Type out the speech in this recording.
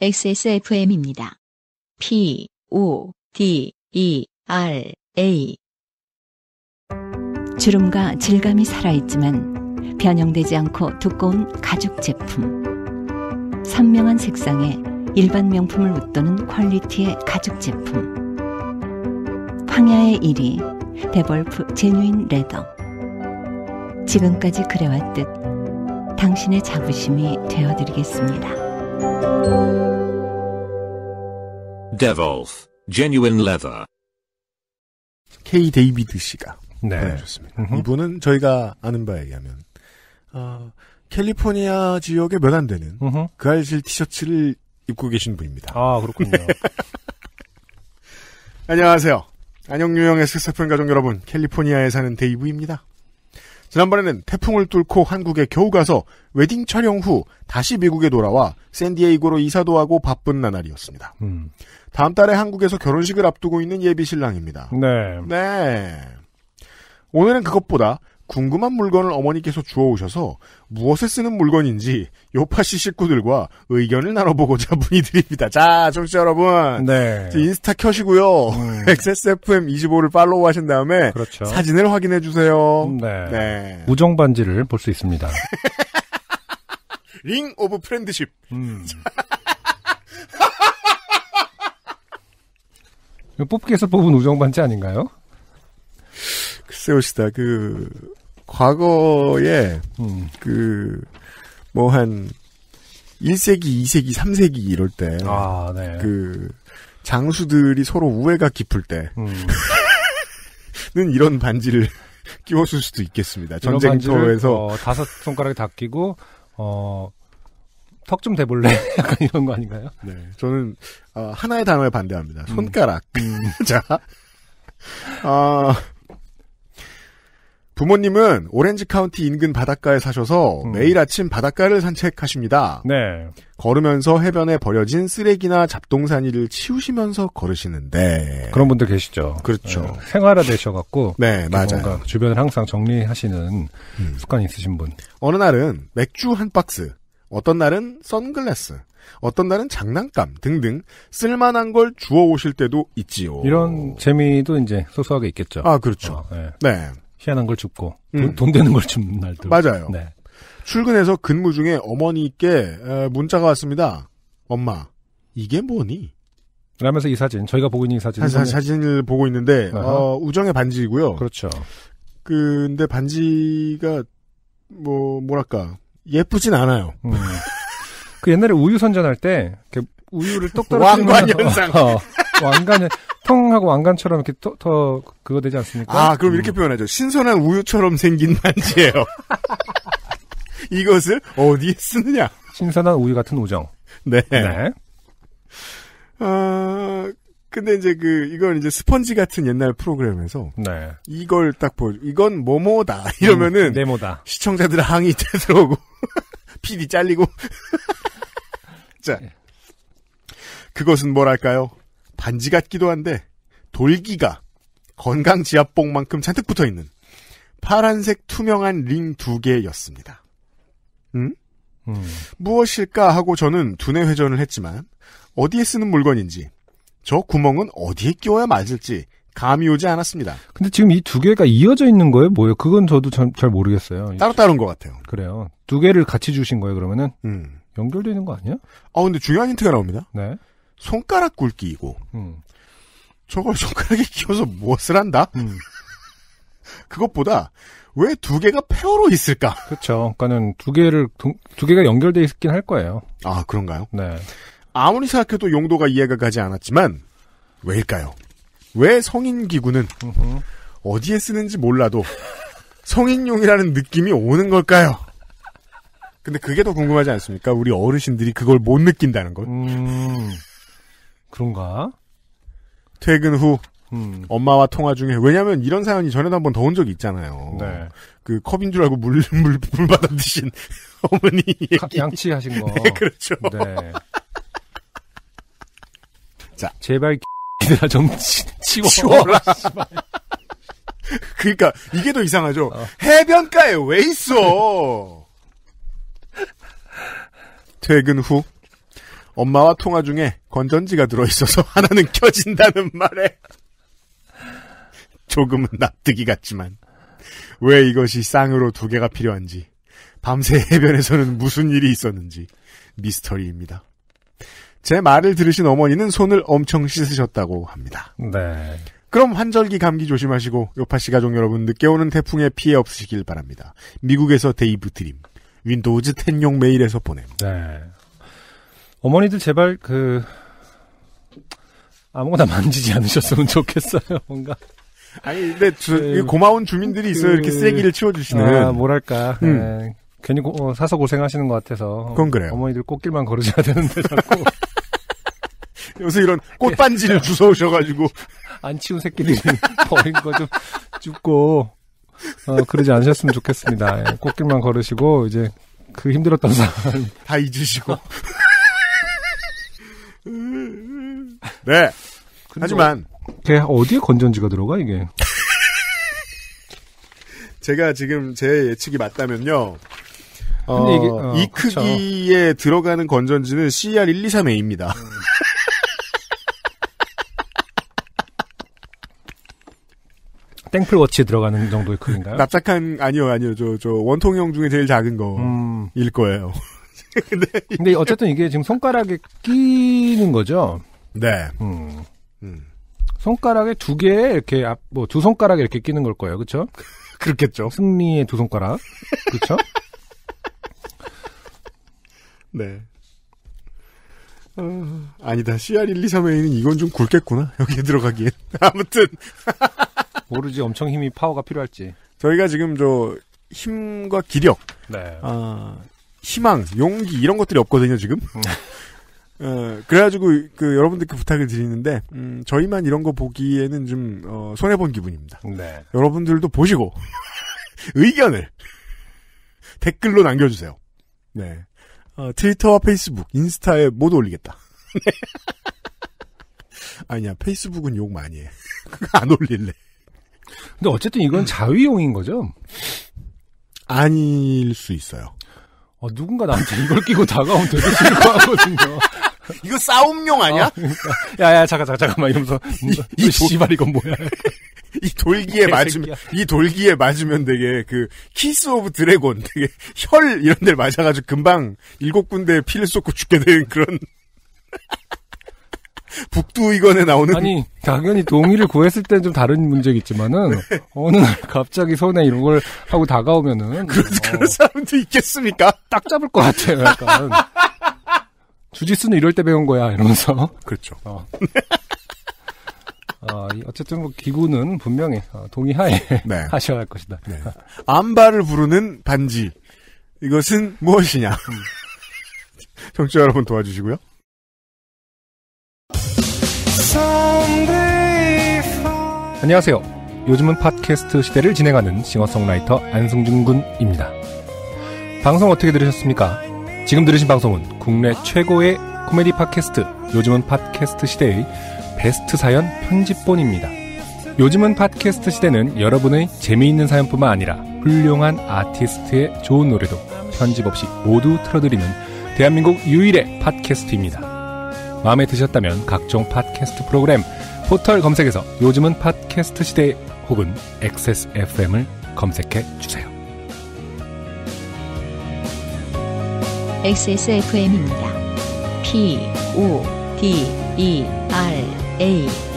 XSFM입니다. PODERA 주름과 질감이 살아있지만 변형되지 않고 두꺼운 가죽 제품. 선명한 색상에 일반 명품을 웃도는 퀄리티의 가죽 제품. 황야의 1위 데볼프 제뉴인 레더. 지금까지 그래왔듯 당신의 자부심이 되어드리겠습니다. 데볼프 제뉴인 레더. K 데이비드 씨가 네. 보내주셨습니다. 이분은 저희가 아는 바에 의하면 캘리포니아 지역에 몇 안 되는 그 알실 티셔츠를 입고 계신 분입니다. 아, 그렇군요. 안녕하세요. 안녕유형의 스스폰 가족 여러분, 캘리포니아에 사는 데이브입니다. 지난번에는 태풍을 뚫고 한국에 겨우 가서 웨딩 촬영 후 다시 미국에 돌아와 샌디에이고로 이사도 하고 바쁜 나날이었습니다. 다음 달에 한국에서 결혼식을 앞두고 있는 예비 신랑입니다. 네. 오늘은 그것보다 궁금한 물건을 어머니께서 주워오셔서 무엇에 쓰는 물건인지 요파시 식구들과 의견을 나눠보고자 문의드립니다. 자, 청취자 여러분. 네. 인스타 켜시고요. XSFM25를 팔로우 하신 다음에 그렇죠. 사진을 확인해 주세요. 네. 우정 반지를 볼 수 있습니다. 링 오브 프렌드십. 뽑기에서 뽑은 우정 반지 아닌가요? 글쎄요, 과거에, 한, 1세기, 2세기, 3세기 이럴 때, 네. 장수들이 서로 우애가 깊을 때, 는 이런 반지를 끼웠을 수도 있겠습니다. 전쟁터에서. 5손가락에 다 끼고, 턱 좀 대볼래? 약간 이런 거 아닌가요? 네. 저는, 하나의 단어에 반대합니다. 손가락. 자. 부모님은 오렌지 카운티 인근 바닷가에 사셔서 매일 아침 바닷가를 산책하십니다. 네. 걸으면서 해변에 버려진 쓰레기나 잡동사니를 치우시면서 걸으시는데. 그런 분들 계시죠. 그렇죠. 네. 생활화 되셔갖고. 네, 맞아요. 뭔가 주변을 항상 정리하시는 습관이 있으신 분. 어느 날은 맥주 한 박스, 어떤 날은 선글라스, 어떤 날은 장난감 등등 쓸만한 걸 주워 오실 때도 있지요. 이런 재미도 이제 소소하게 있겠죠. 아, 그렇죠. 네. 희한한 걸 줍고 돈 되는 걸 줍는 날도. 맞아요. 네. 출근해서 근무 중에 어머니께 문자가 왔습니다. 엄마, 이게 뭐니? 라면서 이 사진, 저희가 보고 있는 이 사진을 보고 있는데 우정의 반지이고요. 그렇죠. 근데 반지가 뭐랄까 예쁘진 않아요. 그 옛날에 우유 선전할 때 이렇게 우유를 똑 떨어뜨리면 왕관 현상. 왕관을 통하고 왕관처럼 이렇게 더 그거 되지 않습니까? 그럼 이렇게 표현하죠. 신선한 우유처럼 생긴 반지예요. 이것을 어디에 쓰느냐? 신선한 우유 같은 우정. 네. 네. 근데 이제 이건 이제 스펀지 같은 옛날 프로그램에서. 네. 이걸 딱 이건 뭐뭐다. 이러면은. 네모다. 시청자들 항의 들어오고. PD 잘리고. 자. 그것은 뭐랄까요? 반지 같기도 한데 돌기가 건강지압봉만큼 잔뜩 붙어있는 파란색 투명한 링 2개였습니다. 무엇일까 하고 저는 두뇌 회전을 했지만 어디에 쓰는 물건인지 저 구멍은 어디에 끼워야 맞을지 감이 오지 않았습니다. 근데 지금 이 두 개가 이어져 있는 거예요? 뭐예요? 그건 저도 잘 모르겠어요. 따로따로인 것 같아요. 그래요. 두 개를 같이 주신 거예요, 그러면은? 연결되는 거 아니야? 근데 중요한 힌트가 나옵니다. 네. 손가락 굵기이고 저걸 손가락에 끼워서 무엇을 한다? 그것보다 왜 두 개가 페어로 있을까? 그렇죠. 그러니까는 두 개가 연결돼 있긴 할 거예요. 아, 그런가요? 네. 아무리 생각해도 용도가 이해가 가지 않았지만 왜일까요? 왜 성인 기구는 어디에 쓰는지 몰라도 성인용이라는 느낌이 오는 걸까요? 근데 그게 더 궁금하지 않습니까? 우리 어르신들이 그걸 못 느낀다는 것. 그런가? 퇴근 후 엄마와 통화 중에 왜냐하면 이런 사연이 전에도 한번 더 온 적이 있잖아요. 네. 컵인 줄 알고 물 받아 드신 어머니 얘기. 양치하신 거. 네, 그렇죠. 네. 자, 제발 얘들아 좀 치워라. 그러니까 이게 더 이상하죠. 해변가에 왜 있어? 퇴근 후 엄마와 통화 중에 건전지가 들어있어서 하나는 켜진다는 말에 조금은 납득이 갔지만 왜 이것이 쌍으로 2개가 필요한지 밤새 해변에서는 무슨 일이 있었는지 미스터리입니다. 제 말을 들으신 어머니는 손을 엄청 씻으셨다고 합니다. 네. 그럼 환절기 감기 조심하시고 요파시 가족 여러분 늦게 오는 태풍에 피해 없으시길 바랍니다. 미국에서 데이브 드림 윈도우즈 10용 메일에서 보냄. 네. 어머니들 제발 아무거나 만지지 않으셨으면 좋겠어요. 뭔가. 아니 근데 고마운 주민들이 있어요. 이렇게 쓰레기를 치워주시는. 뭐랄까. 네. 괜히 사서 고생하시는 것 같아서. 그건 그래요. 어머니들 꽃길만 걸으셔야 되는데 자꾸. 요새 이런 꽃반지를 주워오셔가지고 안 치운 새끼들이 버린 거 좀 줍고 그러지 않으셨으면 좋겠습니다. 예, 꽃길만 걸으시고 이제 그 힘들었던 사람 다 잊으시고. 네. 하지만 어디에 건전지가 들어가 이게? 제가 지금 제 예측이 맞다면요. 근데 이게 이 크기에 들어가는 건전지는 CR123A입니다. 땡플워치에 들어가는 정도의 크기인가요? 납작한 아니요. 저 원통형 중에 제일 작은 거일 거예요. 근데 어쨌든 이게 지금 손가락에 끼는 거죠? 네. 손가락에 2개에 이렇게 두 손가락에 이렇게 끼는 걸 거예요. 그렇죠? 그렇겠죠. 승리의 2 손가락. 그렇죠? 네. 아니다. CR123A는 이건 좀 굵겠구나. 여기에 들어가기엔. 아무튼. 모르지. 엄청 파워가 필요할지. 저희가 지금 힘과 기력. 네. 희망, 용기, 이런 것들이 없거든요, 지금. 그래가지고, 여러분들께 부탁을 드리는데, 저희만 이런 거 보기에는 좀, 손해본 기분입니다. 네. 여러분들도 보시고, 의견을 댓글로 남겨주세요. 네. 트위터와 페이스북, 인스타에 모두 올리겠다. 아니야, 페이스북은 욕 많이 해. 안 올릴래. 근데 어쨌든 이건 자위용인 거죠? 아닐 수 있어요. 누군가 나한테 이걸 끼고 다가오면 되게 싫어하거든요. 이거 싸움용 아니야? 그러니까. 야, 잠깐만, 이러면서. 이 씨발, 이건 뭐야. 이 돌기에 맞으면 되게, 키스 오브 드래곤, 되게, 혈, 이런 데를 맞아가지고 금방 7군데에 피를 쏟고 죽게 되는 그런. 북두의건에 나오는. 아니, 당연히 동의를 구했을 때는 좀 다른 문제겠지만은, 어느 날 갑자기 손에 이런 걸 하고 다가오면은. 그런 사람도 있겠습니까? 딱 잡을 것 같아요, 약간. 주짓수는 이럴 때 배운 거야, 이러면서. 그렇죠. 어쨌든 기구는 분명히 동의하에 네. 하셔야 할 것이다. 네. 암바를 부르는 반지. 이것은 무엇이냐. 청취자 여러분 도와주시고요. 안녕하세요. 요즘은 팟캐스트 시대를 진행하는 싱어송라이터 안승준 군입니다. 방송 어떻게 들으셨습니까? 지금 들으신 방송은 국내 최고의 코미디 팟캐스트 요즘은 팟캐스트 시대의 베스트 사연 편집본입니다. 요즘은 팟캐스트 시대는 여러분의 재미있는 사연뿐만 아니라 훌륭한 아티스트의 좋은 노래도 편집 없이 모두 틀어드리는 대한민국 유일의 팟캐스트입니다. 마음에 드셨다면 각종 팟캐스트 프로그램 포털 검색에서 요즘은 팟캐스트 시대 혹은 XSFM을 검색해 주세요. XSFM입니다. PODERA